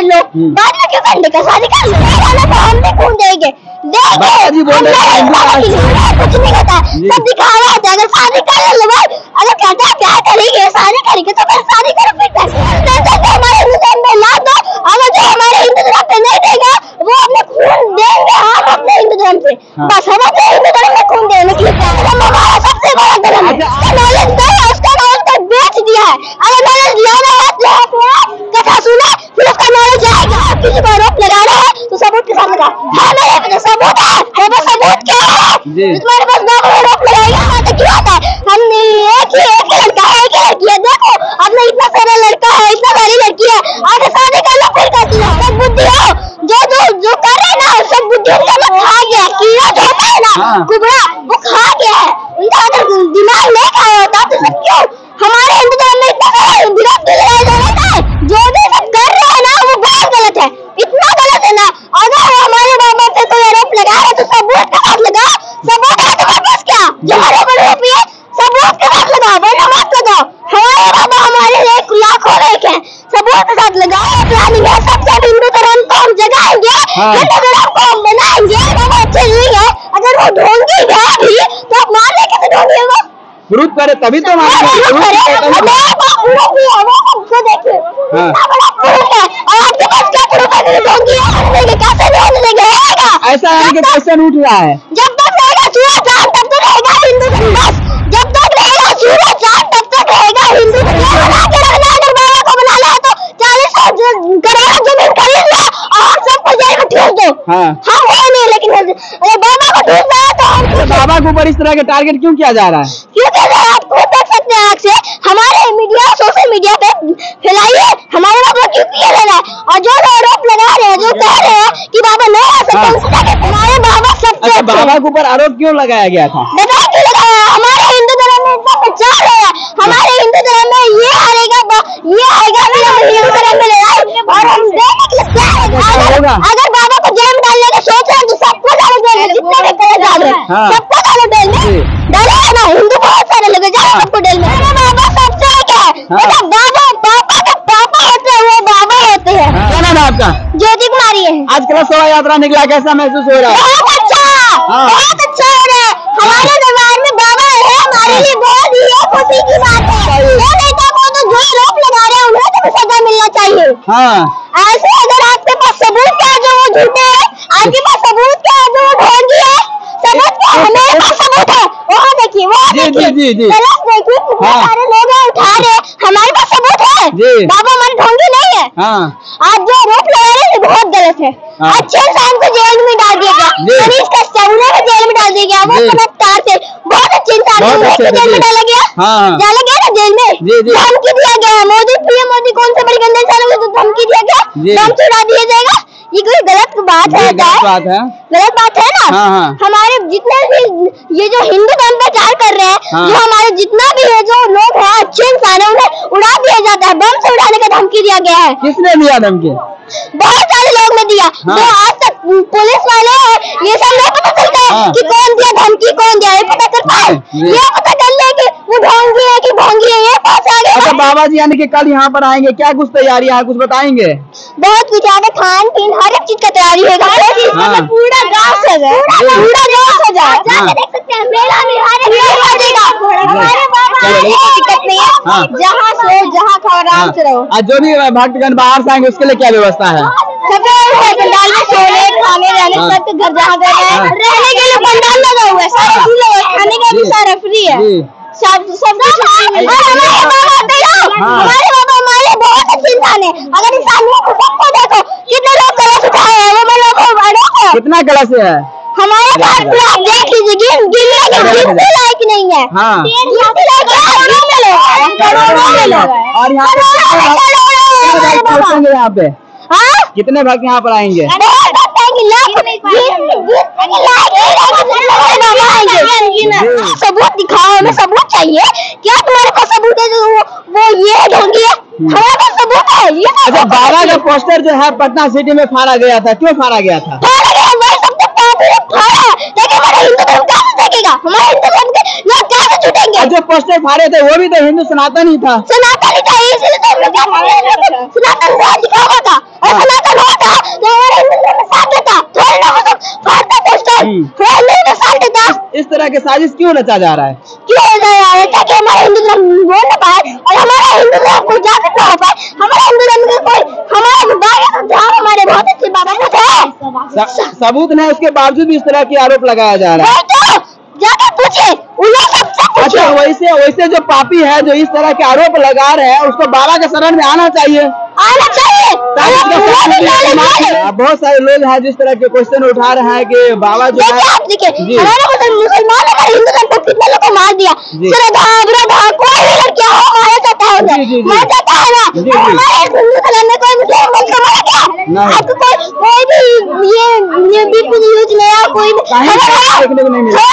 कर लो, बाद में क्यों करने का, शादी कर लो, तो हम भी खून देंगे कुछ नहीं कहता, सब दिखावा होता है। अगर शादी कर लो भाई, अगर कहते हैं क्या करेंगे, शादी करेंगे तो फिर शादी करो, फिर हमारे हिंदू धर्म में ला दो। अगर जो हमारे हिंदू धर्म पे नहीं देगा वो अपने खून देंगे, हम अपने हिंदू धर्म पे, बस हम अपने हिंदू धर्म में खून देने के लिए हमारा सबसे बड़ा धर्म है। नॉलेज दो, उसका नॉलेज तक बेच दिया है। अगर नॉलेज लेना है कथा सुना, फिर उसका नॉलेज आएगा। किसी को आरोप लगाना है तो सबूत के साथ लगा, हाँ मेरे पास सबूत है, सबूत क्या है, तुम्हारे पास आरोप लगाएगा तो क्यों आता है। हमने एक ही लड़का है, एक ही लड़की है, देखो आपने इतना सारा लड़का है, इतना सारी लड़की है, आगे शादी कर लो, फिर करती है। सब बुद्धि हो, जो कर रहे ना, सब बुद्धि उनका खा गया, कीड़ा जो होता है ना कुबड़ा, वो खा गया है। उनका अगर दिमाग नहीं खाया होता तो सब क्यों हमारे हिंदू धर्म में इतना विरोध होता है। जो भी सब कर रहे हैं ना वो बहुत गलत है, इतना गलत है ना। अगर हमारे बाबा पे कोई आरोप लगा रहे तो सबूत के साथ लगाओ, सबूत है तुम्हारे पास क्या, जो आरोप है सबूत के साथ लगाओ, वरना मत लगाओ। हमारे बाबा हमारे एक लाखों एक है, सबूत के साथ लगाओ। प्लानिंग है सबसे, हिंदू धर्म को हम जगाएंगे, हिंदू धर्म को हम बनाएंगे। बाबा अच्छे नहीं है, अगर वो ढोंगी है भी तो आप मान ले कैसे ढोंगी है वो, विरोध करे तभी तो मानेंगे। देखिए आपके पास क्या प्रूफ है, कैसे देंगे, ऐसा है कि क्वेश्चन उठ रहा है। जब तक रहेगा सूरज चांद तब तक रहेगा हिंदू धर्म, बस जब तक रहेगा सूरज चांद तब तक रहेगा हिंदू धर्म। अगर बाबा को बना ला तो 40 करोड़ जमीन खरीद लो और सबको जेल में ठूस दो। हम है नहीं, लेकिन अगर बाबा को ठूसना है तो बाबा के ऊपर इस तरह के टारगेट क्यों किया जा रहा है, क्यों कर रहे हैं, आप खुद देख सकते हैं आँख से। हमारे मीडिया सोशल मीडिया पे फैलाइए हमारे बाबा क्यों किया जा रहा है, और जो आरोप लगा रहे हैं, जो कह रहे हैं कि बाबा नहीं आ सकते, हमारे बाबा सबसे बाबा के ऊपर आरोप क्यों लगाया गया था, बताओ क्यों लगाया। हमारे हिंदू धर्म में इतना प्रचार है, हमारे हिंदू धर्म में ये आएगा ये आएगा, हिंदू धर्म में लड़ाई, और हम देने के लिए अगर बाबा को जेल में डालने का सोच रहे हैं तो सबको डालो जेल में, जितने भी करे डाल रहे हैं सबको डालो जेल में, डालेगा ना, हिंदू बहुत सारे लोग जाओ सबको जेल में। बाबा सबसे क्या है, बाबा पापा के पापा होते हैं, वो बाबा होते हैं। क्या नाम है आपका? ज्योति कुमारी है। आज कल शोभा यात्रा निकला, कैसा महसूस हो रहा है? बहुत अच्छा हो रहा है। हमारे दरबार में बाबा है, हमारे लिए बहुत ही खुशी की बात है। वो नेता को तो जो आरोप लगा रहे हैं उन्हें तो सजा मिलना चाहिए। ऐसे अगर आपके पास सबूत क्या जो वो झूठे है, आपके पास सबूत क्या जो वो ढोंगी है, सबूत क्या हमारे पास सबूत है, वहाँ देखिए वो देखिए कितने सारे लोग उठा रहे, हमारे पास सबूत है, बाबा हमारे ढोंगी नहीं है। आप जो आरोप लगा रहे हैं बहुत गलत है। अच्छे इंसान को जेल में डाल दिया गया, मनीष कश्यप उन्हें भी जेल में डाल दिया गया, वो चमत्कार थे, बहुत अच्छे इंसान को जेल में डाला गया ना, जेल में धमकी दिया गया। मोदी पीएम मोदी कौन से बड़े गंदे इंसान को धमकी दिया गया, धमकी उड़ा दिया जाएगा, ये कोई गलत बात है, गलत बात है ना। हमारे जितने भी ये जो हिंदू धर्म प्रचार कर रहे हैं, जो हमारे जितना भी है जो लोग हैं अच्छे इंसान है, उन्हें उड़ा दिया जाता है, बम से उड़ाने का धमकी दिया गया है। किसने दिया धमकी? बहुत सारे लोग ने दिया। तो आज तक पुलिस वाले ये सब नहीं पता चलता है कि कौन दिया धमकी, कौन दिया, ये पता कर पाए, ये पता कर ले कि वो ढोंगी है कि भोंगी है, ये पास आ गया। अच्छा बाबा जी यानी कि कल यहाँ पर आएंगे, क्या कुछ तैयारी है, कुछ बताएंगे? बहुत कुछ यहाँ पे खान पीन हर एक चीज का तैयारी है, पूरा गाँव सजा, पूरा गाँव सजा, जाके देख सकते हैं मेला में हर एक हमारे बाबा दिक्कत नहीं है, जहाँ सो जहाँ खाओ आराम से रहो। जो भी भक्तगण बाहर से आएंगे उसके लिए क्या व्यवस्था है? पंडाल में सोने खाने रहने सबके घर जहाँ गए रहने के लिए पंडाल लगा हुआ है, सारा खाने का भी सारा फ्री है, सब हमारे बाबा हमारे बहुत अच्छे इंसान है। अगर इंसानियों को सबको देखो कितने लोग कलश उठाए हैं, वो कितना कलश है हमारे घर पे, आप देख लीजिए गिनने लायक नहीं है। और यहाँ पे कितने भक्त यहाँ पर आएंगे? सबूत दिखाओ, हमें सबूत चाहिए। क्या तुम्हारे पास सबूत है? जो वो ये ढोंगी है, हमारे पास सबूत है। अच्छा बाबा का पोस्टर जो है पटना सिटी में फाड़ा गया था, क्यों फाड़ा गया था? हमारे हिंदू धर्म के लोग कैसे छूटेंगे? जो पोस्टर फाड़े थे वो भी तो हिंदू सनातन ही था, सनातन ही था, इसलिए तो सनातन दिखा हुआ था। सनातन होता तो हमारे हिंदू धर्म में साथ देता, थोड़ी ना वो सब फाड़ता पोस्टर, नहीं तो साथ देता। इस तरह के साजिश क्यों रचा जा रहा है? क्यों रचा जा रहा है? ताकि हमारे हिंदू धर्म बोल ना पाए और हमारा हिंदू धर्म को जागृत ना हो पाए। हमारे हिंदू धर्म के कोई हमारे हमारे बहुत अच्छे बाबा कुछ है, सबूत नहीं, उसके बावजूद भी इस तरह के आरोप लगाया जा रहा है। तो जाके पूछे उन लोग सबसे पूछे। अच्छा, वैसे जो पापी है जो इस तरह के आरोप लगा रहे हैं उसको बाबा के शरण में आना चाहिए। बहुत सारे लोग हैं जिस तरह के क्वेश्चन उठा रहे हैं कि बाबा जो है, आप देखिए हमारे मुसलमान हमारे हिंदू धर्म को कितने लोगों को मार दिया, कोई भी लड़कियां हो मारा जाता है उधर, मार जाता है ना। हमारे हिंदू धर्म में कोई मुसलमान को मारा गया? आपको कोई भी ये बीच न्यूज नया कोई देखने को नहीं मिला।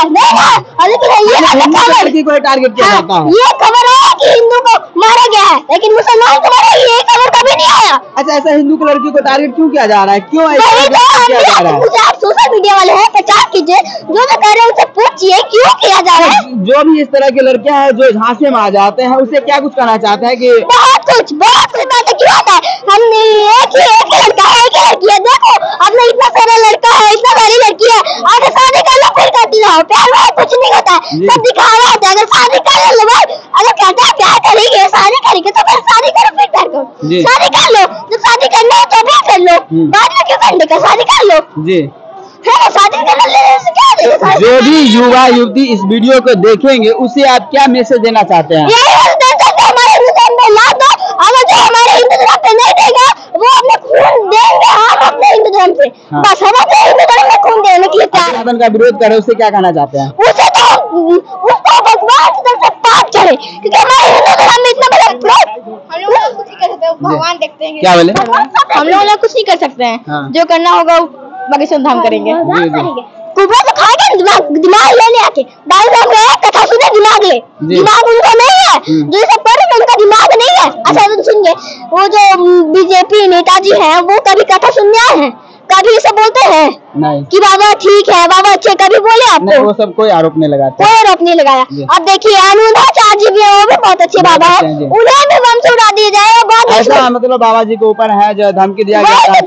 लड़की को टारगेट किया जाता है। ये खबर है कि हिंदू को मारा गया है, लेकिन मुसलमान को मारा ये खबर कभी नहीं आया। अच्छा, ऐसा हिंदू की लड़की को टारगेट क्यों किया जा रहा है? क्यों ऐसा किया जा रहा है? मुझे आप सोशल मीडिया वाले हैं, प्रचार कीजिए, जो कह रहे हैं उनसे पूछिए क्यों किया जा रहा है। जो भी इस तरह की लड़कियां हैं जो झांसे में आ जाते हैं उसे क्या कुछ कहना चाहते हैं कि बहुत कुछ बातें क्यों आता है। हमने एक ही लड़का है, एक ही लड़की है, देखो आपने इतना सारा लड़का है, इतना सारी लड़की है, आगे शादी कर लो फिर करती रहो, प्यार में कुछ नहीं होता है, सब दिखावा होता है। अगर शादी कर लो भाई, अगर कहते हैं प्यार करेंगे शादी करेंगे तो फिर शादी करो फिर प्यार करो, शादी कर लो, जब शादी करना है तो भी कर लो, बाद में क्यों करने का, शादी कर लो जी है, शादी कर लो क्या। जो भी युवा युवती इस वीडियो को देखेंगे उसे आप क्या मैसेज देना चाहते हैं? हमारे हिंदू धर्म में ला दो, अगर जो हमारे हिंदू धर्म पे नहीं देगा वो अपने खून देंगे हम अपने हिंदू धर्म से। बस हम अपने हिंदू धर्म में खून देने के लिए तैयार का विरोध करे, उसे क्या कहना चाहते हैं? उसे तो उसको भगवान की तरफ से पाप करे, क्योंकि हमारे हिंदू धर्म में इतना बड़ा हम लोग कुछ नहीं कर सकते, भगवान देखते हैं। क्या बोले? हम लोग कुछ नहीं कर सकते हैं, जो करना होगा बागेश्वर धाम करेंगे। कुबरा तो खाएगा दिमाग लेने आके दाल कथा सुने, दिमाग उनका नहीं है, जो सब कर रहे उनका दिमाग नहीं है। अच्छा तो सुनिए, वो जो बीजेपी नेताजी हैं वो कभी कथा सुनने आए हैं? कभी इसे बोलते हैं नहीं कि बाबा ठीक है, बाबा अच्छे, कभी बोले आपको? वो सब कोई आरोप नहीं लगाते, कोई आरोप नहीं लगाया। अब देखिए अनुराचार्य जी भी है, वो भी बहुत अच्छे बाबा है, उन्हें भी बम से उड़ा दिया जाए। बहुत ऐसा मतलब बाबा जी के ऊपर है जो धमकी दिया गया है,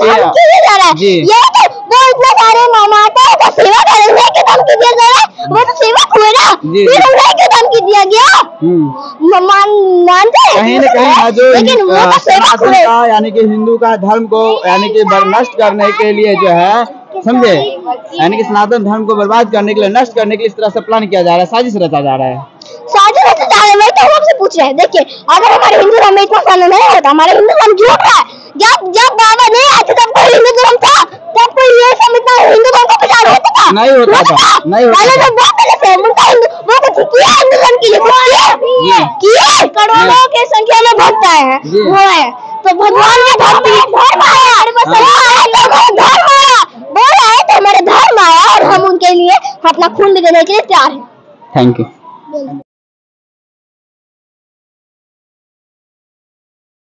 ये तो वो इतना सारे माता का सेवा करेंगे कि धमकी दिया जा रहा है, वो तो सेवक हुए ना, फिर उन्हें क्यों धमकी दिया गया? मानते हैं कहीं न कहीं जो लेकिन वो तो सेवक हुए, यानी कि हिंदू का धर्म को यानी कि नष्ट करने के लिए जो है, समझे, यानी कि सनातन धर्म को बर्बाद करने के लिए, नष्ट करने के लिए इस तरह से प्लान किया जा रहा है, साजिश रचा जा रहा है। साजिश रचा जा रहा है, मैं तो हम आपसे पूछ रहे हैं। देखिए अगर हमारे हिंदू धर्म में इतना साल नहीं होता, हमारे हिंदू धर्म झूठ रहा है। जब बाबा नहीं आते तब कोई हिंदू धर्म था, तब कोई ये सब इतना हिंदू धर्म का प्रचार होता था? नहीं होता था, नहीं होता था। बहुत पहले से उनका हिंदू वो कुछ किया हिंदू धर्म के लिए, किया करोड़ों के संख्या में भक्त आए हैं, वो है तो भगवान का धर्म आया, धर्म आया, बोल रहा है तो हमारे धर्म आया और हम उनके लिए अपना खून भी देने के लिए तैयार हैं। Thank you.